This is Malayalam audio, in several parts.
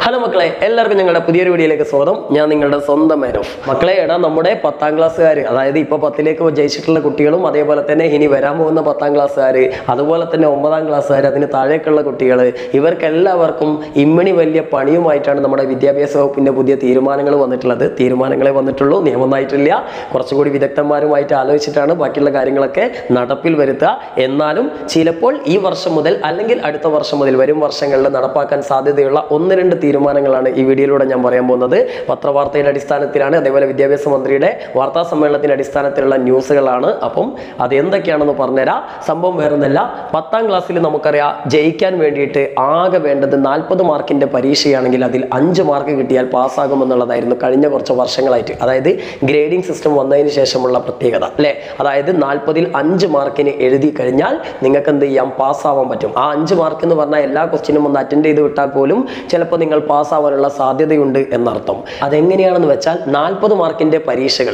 ഹലോ മക്കളെ, എല്ലാവർക്കും ഞങ്ങളുടെ പുതിയൊരു വീഡിയോയിലേക്ക് സ്വാഗതം. ഞാൻ നിങ്ങളുടെ സ്വന്തം മേനോഫ്. മക്കളെ, നമ്മുടെ 10ാം ക്ലാസ്സുകാർ, അതായത് ഇപ്പോൾ 10ലേക്ക് ജയിച്ചിട്ടുള്ള കുട്ടികളും അതേപോലെ തന്നെ ഇനി വരാൻ പോകുന്ന 10ാം ക്ലാസ്സുകാർ, അതുപോലെ തന്നെ 9ാം ക്ലാസ്സുകാർ, അതിന് താഴേക്കുള്ള കുട്ടികൾ, ഇവർക്കെല്ലാവർക്കും ഇമ്മണി വലിയ പണിയുമായിട്ടാണ് നമ്മുടെ വിദ്യാഭ്യാസ വകുപ്പിന്റെ പുതിയ തീരുമാനങ്ങൾ വന്നിട്ടുള്ളത്. തീരുമാനങ്ങളെ വന്നിട്ടുള്ളൂ, നിയമമായിട്ടില്ല. കുറച്ചുകൂടി വിദഗ്ധന്മാരുമായിട്ട് ആലോചിച്ചിട്ടാണ് ബാക്കിയുള്ള കാര്യങ്ങളൊക്കെ നടപ്പിൽ വരുത്തുക. എന്നാലും ചിലപ്പോൾ ഈ വർഷം മുതൽ അല്ലെങ്കിൽ അടുത്ത വർഷം മുതൽ വരും വർഷങ്ങളിൽ നടപ്പാക്കാൻ സാധ്യതയുള്ള 1-2 തീരുമാനങ്ങളാണ് ഈ വീഡിയോയിലൂടെ ഞാൻ പറയാൻ പോകുന്നത്. പത്രവാർത്തയുടെ അടിസ്ഥാനത്തിലാണ്, അതേപോലെ വിദ്യാഭ്യാസ മന്ത്രിയുടെ വാർത്താ സമ്മേളനത്തിന്റെ അടിസ്ഥാനത്തിലുള്ള ന്യൂസുകളാണ്. അപ്പം അത് എന്തൊക്കെയാണെന്ന് പറഞ്ഞുതരാം. സംഭവം വേറൊന്നല്ല, 10ാം ക്ലാസ്സിൽ നമുക്കറിയാം ജയിക്കാൻ വേണ്ടിയിട്ട് ആകെ വേണ്ടത് 40 മാർക്കിന്റെ പരീക്ഷയാണെങ്കിൽ അതിൽ 5 മാർക്ക് കിട്ടിയാൽ പാസ്സാകുമെന്നുള്ളതായിരുന്നു കഴിഞ്ഞ കുറച്ച് വർഷങ്ങളായിട്ട്. അതായത് ഗ്രേഡിംഗ് സിസ്റ്റം വന്നതിന് ശേഷമുള്ള പ്രത്യേകത അല്ലേ. അതായത് 40ൽ 5 മാർക്കിന് എഴുതി കഴിഞ്ഞാൽ നിങ്ങൾക്ക് എന്ത് ചെയ്യാം, പാസ്സാവാൻ പറ്റും. ആ 5 മാർക്ക് എന്ന് പറഞ്ഞാൽ എല്ലാ ക്വസ്റ്റ്യനും ഒന്ന് അറ്റൻഡ് ചെയ്ത് വിട്ടാൽ പോലും ചിലപ്പോൾ നിങ്ങൾ പാസ്സാവാനുള്ള സാധ്യതയുണ്ട് എന്നർത്ഥം. അതെങ്ങനെയാണെന്ന് വെച്ചാൽ 40 മാർക്കിന്റെ പരീക്ഷകൾ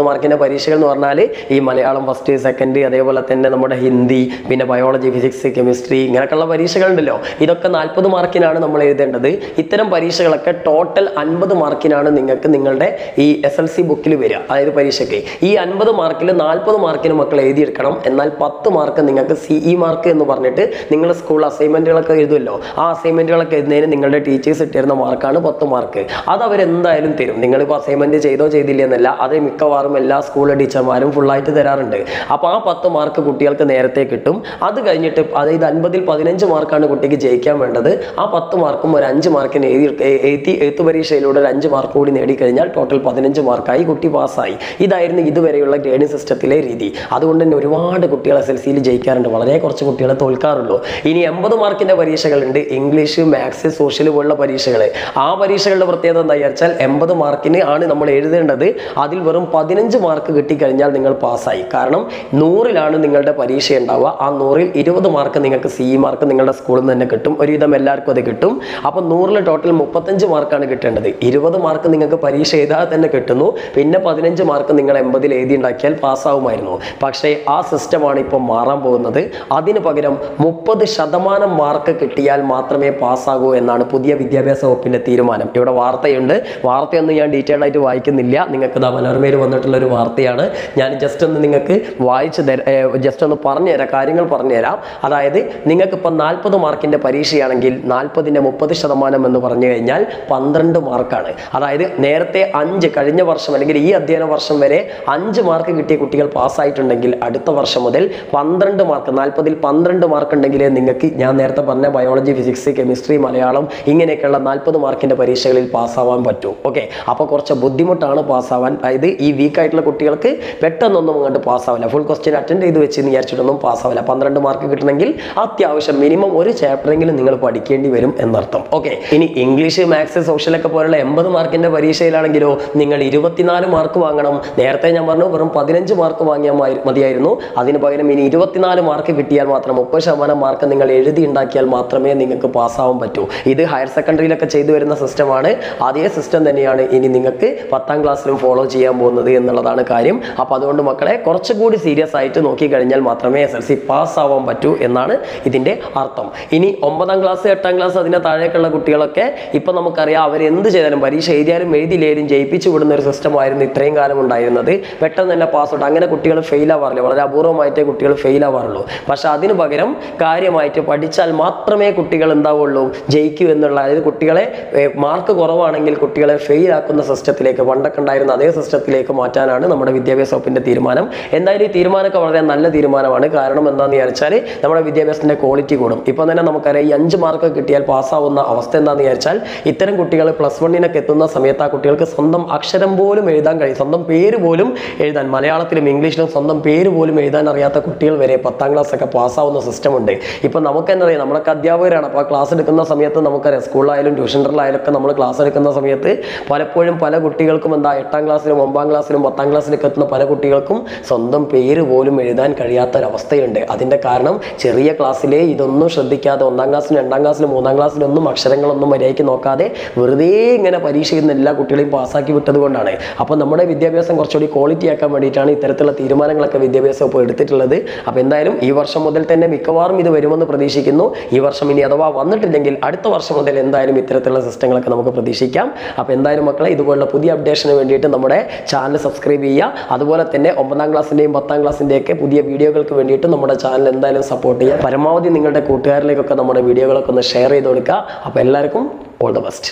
എന്ന് പറഞ്ഞാൽ ഈ മലയാളം ഫസ്റ്റ്, സെക്കൻഡ്, അതേപോലെ തന്നെ നമ്മുടെ ഹിന്ദി, പിന്നെ ബയോളജി, ഫിസിക്സ്, കെമിസ്ട്രി, ഇങ്ങനെയൊക്കെയുള്ള പരീക്ഷകളുണ്ടല്ലോ. ഇതൊക്കെ 40 മാർക്കിനാണ് നമ്മൾ എഴുതേണ്ടത്. ഇത്തരം പരീക്ഷകളൊക്കെ ടോട്ടൽ 50 മാർക്കിനാണ് നിങ്ങൾക്ക് നിങ്ങളുടെ ഈ SLC ബുക്കിൽ വരിക. അതായത് പരീക്ഷയ്ക്ക് ഈ 50 മാർക്കിൽ 40 മാർക്കിന് മക്കൾ എഴുതിയെടുക്കണം. എന്നാൽ 10 മാർക്ക് നിങ്ങൾക്ക് CE മാർക്ക് എന്ന് പറഞ്ഞിട്ട് നിങ്ങൾ സ്കൂൾ അസൈൻമെന്റുകളൊക്കെ എഴുതുമല്ലോ, ആ അസൈൻമെന്റുകളൊക്കെ എഴുതുന്നതിന് നിങ്ങളുടെ ടീച്ചേഴ്സ് ഇട്ടിരുന്ന മാർക്കാണ് 10 മാർക്ക്. അത് അവരെന്തായാലും തരും. നിങ്ങളിപ്പോൾ അസൈൻമെന്റ് ചെയ്തോ ചെയ്തില്ല എന്നല്ല, അത് മിക്കവാറും എല്ലാ സ്കൂൾ ടീച്ചർമാരും ഫുള്ളായിട്ട് തരാറുണ്ട്. അപ്പോൾ ആ 10 മാർക്ക് കുട്ടികൾക്ക് നേരത്തെ കിട്ടും. അത് കഴിഞ്ഞിട്ട് അതായത് 50ൽ 15 മാർക്കാണ് കുട്ടിക്ക് ജയിക്കാൻ വേണ്ടത്. ആ 10 മാർക്കും ഒരു 5 മാർക്കിന് എഴുത്ത് പരീക്ഷയിലൂടെ ഒരു 5 മാർക്ക് കൂടി നേടിക്കഴിഞ്ഞാൽ ടോട്ടൽ 15 മാർക്കായി കുട്ടി പാസ്സായി. ഇതായിരുന്നു ഇതുവരെയുള്ള ഗ്രേഡിംഗ് സിസ്റ്റത്തിലെ രീതി. അതുകൊണ്ട് തന്നെ ഒരുപാട് കുട്ടികൾ SLCയിൽ ജയിക്കാറുണ്ട്, വളരെ കുറച്ച് കുട്ടികളെ തോൽക്കാറുള്ളൂ. ഇനി 80 മാർക്കിന്റെ പരീക്ഷകളുണ്ട്, ഇംഗ്ലീഷ്, മാത്സ്, സോഷ്യൽ പോലുള്ള പരീക്ഷകൾ. ആ പരീക്ഷകളുടെ പ്രത്യേകത എന്താ വെച്ചാൽ 80 മാർക്കിന് ആണ് നമ്മൾ എഴുതേണ്ടത്. അതിൽ വെറും 15 മാർക്ക് കിട്ടിക്കഴിഞ്ഞാൽ നിങ്ങൾ പാസ്സായി. കാരണം 100ലാണ് നിങ്ങളുടെ പരീക്ഷ ഉണ്ടാവുക. ആ 100ൽ 20 മാർക്ക് നിങ്ങൾക്ക് CE മാർക്ക് നിങ്ങളുടെ സ്കൂളിൽ നിന്ന് തന്നെ കിട്ടും. ഒരുവിധം എല്ലാവർക്കും അത് കിട്ടും. അപ്പോൾ 100ൽ ടോട്ടൽ 35 മാർക്കാണ് കിട്ടേണ്ടത്. 20 മാർക്ക് നിങ്ങൾക്ക് പരീക്ഷ എഴുതാതെ തന്നെ കിട്ടുന്നു. പിന്നെ 15 മാർക്ക് നിങ്ങൾ 80ൽ എഴുതി ഉണ്ടാക്കിയാൽ പാസ്സാവുമായിരുന്നു. പക്ഷേ ആ സിസ്റ്റമാണ് ഇപ്പോൾ മാറാൻ പോകുന്നത്. അതിന് പകരം 30% മാർക്ക് കിട്ടിയാൽ മാത്രമേ പാസ്സാകൂ എന്നാണ് പുതിയ വിദ്യാഭ്യാസ വകുപ്പിന്റെ തീരുമാനം. ഇവിടെ വാർത്തയുണ്ട്, വാർത്തയൊന്നും ഞാൻ ഡീറ്റെയിൽ ആയിട്ട് വായിക്കുന്നില്ല. നിങ്ങൾക്ക് മനോരമയിൽ വന്നിട്ടുള്ള ഒരു വാർത്തയാണ്. ഞാൻ ജസ്റ്റ് ഒന്ന് നിങ്ങൾക്ക് ജസ്റ്റ് ഒന്ന് പറഞ്ഞുതരാം, കാര്യങ്ങൾ പറഞ്ഞുതരാം. അതായത് നിങ്ങൾക്ക് ഇപ്പം 40 മാർക്കിന്റെ പരീക്ഷയാണെങ്കിൽ 40ന്റെ 30% എന്ന് പറഞ്ഞു കഴിഞ്ഞാൽ 12 മാർക്കാണ്. അതായത് നേരത്തെ 5 കഴിഞ്ഞ വർഷം അല്ലെങ്കിൽ ഈ അധ്യയന വർഷം വരെ 5 മാർക്ക് കിട്ടിയ കുട്ടികൾ പാസ്സായിട്ടുണ്ടെങ്കിൽ അടുത്ത വർഷം മുതൽ 12 മാർക്ക്, 40ൽ 12 മാർക്ക് ഉണ്ടെങ്കിലേ നിങ്ങൾക്ക് ഞാൻ നേരത്തെ പറഞ്ഞ ബയോളജി, ഫിസിക്സ്, കെമിസ്ട്രി, മലയാളം ഇങ്ങനെയൊക്കെയുള്ള 40 മാർക്കിന്റെ പരീക്ഷകളിൽ പാസ്സാവാൻ പറ്റും. ഓക്കെ, അപ്പോൾ കുറച്ച് ബുദ്ധിമുട്ടാണ് പാസ്സാവാൻ. അതായത് ഈ വീക്കായിട്ടുള്ള കുട്ടികൾക്ക് പെട്ടെന്നൊന്നും അങ്ങോട്ട് പാസ്സാവില്ല. ഫുൾ ക്വസ്റ്റ്യൻ അറ്റൻഡ് ചെയ്ത് വെച്ച് വിചാരിച്ചിട്ടൊന്നും പാസ്സാവില്ല. 12 മാർക്ക് കിട്ടണമെങ്കിൽ അത്യാവശ്യം മിനിമം ഒരു ചാപ്റ്ററെങ്കിലും നിങ്ങൾ പഠിക്കേണ്ടി വരും എന്നർത്ഥം. ഓക്കെ, ഇനി ഇംഗ്ലീഷ്, മാത്സ്, സോഷ്യലൊക്കെ പോലുള്ള 80 മാർക്കിന്റെ പരീക്ഷയിലാണെങ്കിലോ നിങ്ങൾ 24 മാർക്ക് വാങ്ങണം. നേരത്തെ ഞാൻ പറഞ്ഞു വെറും 15 മാർക്ക് വാങ്ങിയാൽ മതിയായിരുന്നു. അതിന് പകരം ഇനി 24 മാർക്ക് കിട്ടിയാൽ മാത്രം 30% മാർക്ക് നിങ്ങൾ എഴുതി ഉണ്ടാക്കിയാൽ മാത്രമേ നിങ്ങൾക്ക് പാസ്സാവാൻ പറ്റൂ. ഇത് ഹയർ സെക്കൻഡറിയിലൊക്കെ ചെയ്തു വരുന്ന സിസ്റ്റമാണ്. അതേ സിസ്റ്റം തന്നെയാണ് ഇനി നിങ്ങൾക്ക് 10ാം ക്ലാസ്സിലും ഫോളോ ചെയ്യാൻ പോകുന്നത് എന്നുള്ളതാണ് കാര്യം. അപ്പോൾ അതുകൊണ്ട് മക്കളെ കുറച്ചുകൂടി സീരിയസ് ആയിട്ട് നോക്കിക്കഴിഞ്ഞാൽ മാത്രമേ SLC പാസ്സാവാൻ പറ്റൂ എന്നാണ് ഇതിൻ്റെ അർത്ഥം. ഇനി 9ാം ക്ലാസ്, 8ാം ക്ലാസ്, അതിൻ്റെ താഴേക്കുള്ള കുട്ടികളൊക്കെ ഇപ്പം നമുക്കറിയാം അവരെന്ത് ചെയ്താലും പരീക്ഷ എഴുതിയാലും എഴുതിയില്ലേലും ജയിപ്പിച്ചു വിടുന്ന ഒരു സിസ്റ്റമായിരുന്നു ഇത്രയും കാലം ഉണ്ടായിരുന്നത്. പെട്ടെന്ന് തന്നെ പാസ് ഔട്ട്, അങ്ങനെ കുട്ടികൾ ഫെയിൽ ആവാറില്ല. വളരെ അപൂർവമായിട്ടേ കുട്ടികൾ ഫെയിൽ ആവാറുള്ളൂ. പക്ഷെ അതിന് പകരം കാര്യമായിട്ട് പഠിച്ചാൽ മാത്രമേ കുട്ടികൾ എന്താവുള്ളൂ, ജയിക്കൂ എന്നുള്ള, അതായത് കുട്ടികളെ മാർക്ക് കുറവാണെങ്കിൽ കുട്ടികളെ ഫെയിൽ ആക്കുന്ന സിസ്റ്റത്തിലേക്ക്, പണ്ടൊക്കെ ഉണ്ടായിരുന്ന അതേ സിസ്റ്റത്തിലേക്ക് മാറ്റാനാണ് നമ്മുടെ വിദ്യാഭ്യാസ വകുപ്പിന്റെ തീരുമാനം. എന്തായാലും ഈ തീരുമാനമൊക്കെ വളരെ നല്ല തീരുമാനമാണ്. കാരണം എന്താണെന്ന് വിചാരിച്ചാൽ നമ്മുടെ വിദ്യാഭ്യാസത്തിന്റെ ക്വാളിറ്റി കൂടും. ഇപ്പം തന്നെ നമുക്കറിയാം ഈ 5 മാർക്ക് കിട്ടിയാൽ പാസ്സാവുന്ന അവസ്ഥ എന്താണെന്ന് വിചാരിച്ചാൽ ഇത്തരം കുട്ടികൾ +1 എത്തുന്ന സമയത്ത് ആ കുട്ടികൾക്ക് സ്വന്തം അക്ഷരം പോലും എഴുതാൻ കഴിയും, സ്വന്തം പേര് പോലും എഴുതാൻ, മലയാളത്തിലും ഇംഗ്ലീഷിലും സ്വന്തം പേര് പോലും എഴുതാൻ അറിയാത്ത കുട്ടികൾ വരെ 10ാം ക്ലാസ് ഒക്കെ പാസ്സാവുന്ന സിസ്റ്റം ഉണ്ട്. ഇപ്പം നമുക്ക് തന്നെ അറിയാം, നമ്മളൊക്കെ അധ്യാപകരാണ്. അപ്പോൾ ക്ലാസ് എടുക്കുന്ന സമയത്ത് നമുക്കറിയാം, സ്കൂളിലായാലും ട്യൂഷൻ സെൻ്ററിലായാലും ഒക്കെ നമ്മൾ ക്ലാസ് എടുക്കുന്ന സമയത്ത് പലപ്പോഴും പല കുട്ടികൾക്കും 8ാം ക്ലാസ്സിലും 9ാം ക്ലാസ്സിലും 10ാം ക്ലാസ്സിലേക്ക് എത്തുന്ന പല കുട്ടികൾക്കും സ്വന്തം പേര് പോലും എഴുതാൻ കഴിയാത്തൊരവസ്ഥയുണ്ട്. അതിൻ്റെ കാരണം ചെറിയ ക്ലാസ്സിലെ ഇതൊന്നും ശ്രദ്ധിക്കാതെ 1ാം ക്ലാസ്സിലും 2ാം ക്ലാസ്സിലും 3ാം ക്ലാസ്സിലൊന്നും അക്ഷരങ്ങളൊന്നും മര്യാദയ്ക്ക് നോക്കാതെ വെറുതെ ഇങ്ങനെ പരീക്ഷ ചെയ്യുന്ന എല്ലാ കുട്ടികളെയും പാസ്സാക്കി വിട്ടത് കൊണ്ടാണ്. അപ്പോൾ നമ്മുടെ വിദ്യാഭ്യാസം കുറച്ചുകൂടി ക്വാളിറ്റി ആക്കാൻ വേണ്ടിയിട്ടാണ് ഇത്തരത്തിലുള്ള തീരുമാനങ്ങളൊക്കെ വിദ്യാഭ്യാസ വകുപ്പ് എടുത്തിട്ടുള്ളത്. അപ്പോൾ എന്തായാലും ഈ വർഷം മുതൽ തന്നെ മിക്കവാറും ഇത് വരുമെന്ന് പ്രതീക്ഷിക്കുന്നു. ഈ വർഷം ഇനി അഥവാ വന്നിട്ടില്ലെങ്കിൽ അടുത്ത വർഷം മുതൽ എന്തായാലും എന്തായാലും ഇത്തരത്തിലുള്ള സിസ്റ്റങ്ങളൊക്കെ നമുക്ക് പ്രതീക്ഷിക്കാം. അപ്പോൾ എന്തായാലും മക്കളെ ഇതുപോലുള്ള പുതിയ അപ്ഡേഷന് വേണ്ടിയിട്ട് നമ്മുടെ ചാനൽ സബ്സ്ക്രൈബ് ചെയ്യുക. അതുപോലെ തന്നെ 9ാം ക്ലാസ്സിൻ്റെയും 10ാം ക്ലാസ്സിൻ്റെയൊക്കെ പുതിയ വീഡിയോകൾക്ക് വേണ്ടിയിട്ട് നമ്മുടെ ചാനൽ എന്തായാലും സപ്പോർട്ട് ചെയ്യുക. പരമാവധി നിങ്ങളുടെ കൂട്ടുകാരിലേക്കൊക്കെ നമ്മുടെ വീഡിയോകളൊക്കെ ഒന്ന് ഷെയർ ചെയ്ത് കൊടുക്കുക. അപ്പോൾ എല്ലാവർക്കും ഓൾ ദ ബെസ്റ്റ്.